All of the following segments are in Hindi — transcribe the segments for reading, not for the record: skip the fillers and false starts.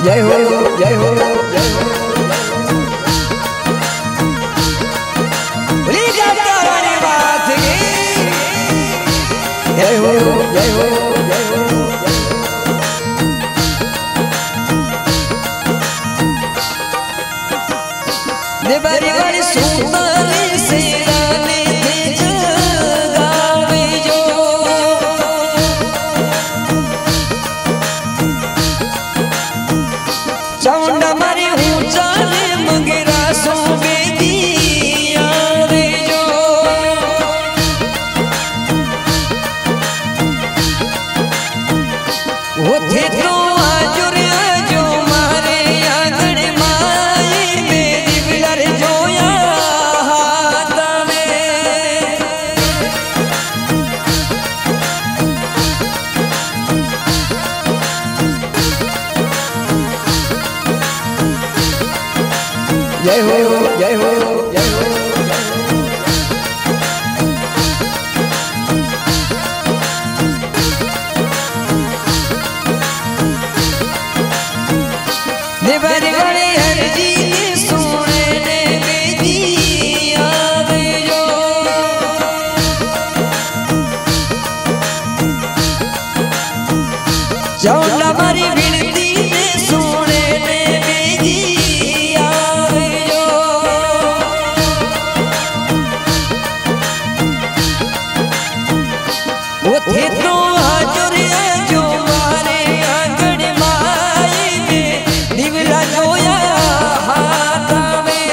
जय हो जय हो जय हो। बोली जाता वाली बात की जय हो जय हो जय हो। देवरी वाली सुंदरी से रानी थी जगावे जो चाउंडा मारी ऊंचा रे मंगेरा सो बेदिया रे जो वो थे तो आजो रे आजो मारे आंगन माई मेरी बिलर जोया हाथ में जय हो जय हो जय हो। देवरी वाले हर जी ने सुने ने बेदिया रे जो चौला मारी विनती ने सुने ने बेदिया रे जो वो थे तो हाजुर जो मारे आंगन माई में दिवला जोया हाथ में।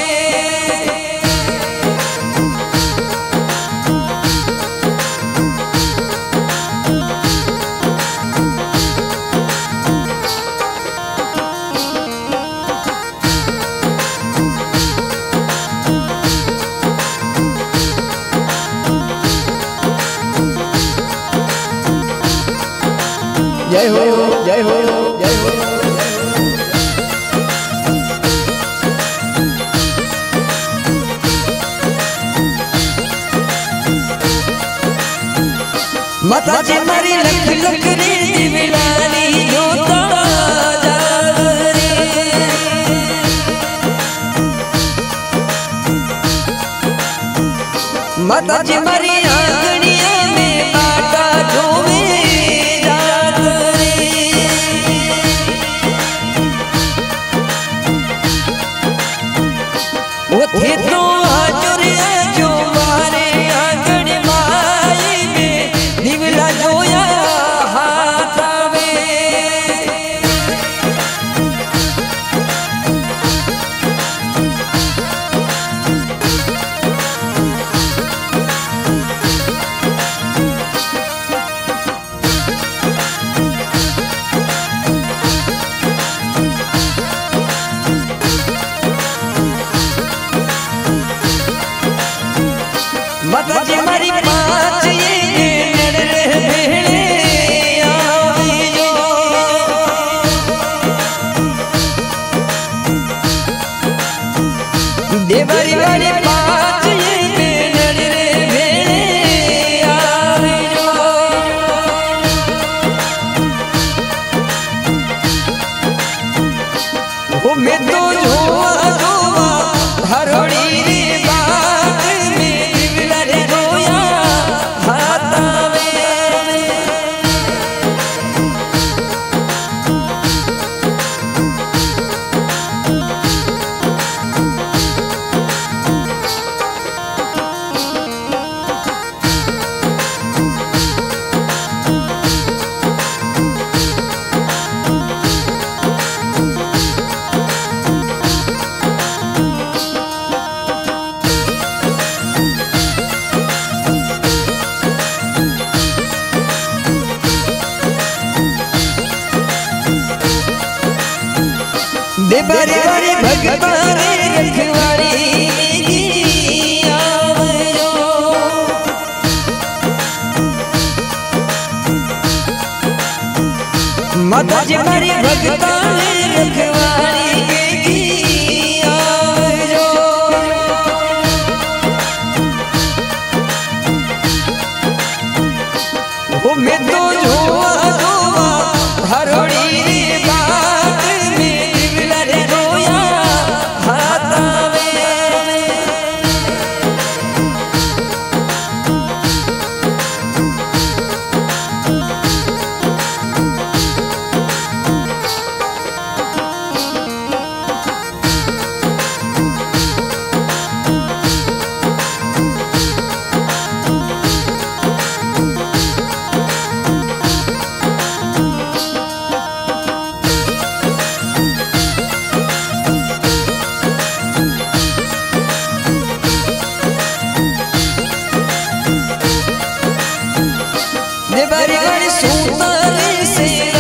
जय हो जय हो जय हो। माता जी मारी लख लख रे दिवलानी जोता जावरे माता जी मारी आंगनिया में बाटा जोवे वो थे तो हाजुर जो मारे आंगन माई में दिवला जोया हाथ में। माता जी हमारी पाँच ये नड़ले भेड़े आई जो देवरी वाली पाँच ये नड़ले भेड़े आई जो वो मैं तो जोआ जोआ हरोड़ी रे बाग में देवरी वाली भगवानी रखवाली माता जी हमारी भगवानी रखवाली वो मैं तो जोआ जोआ हरोड़ी रे बाग में गण सूतरी से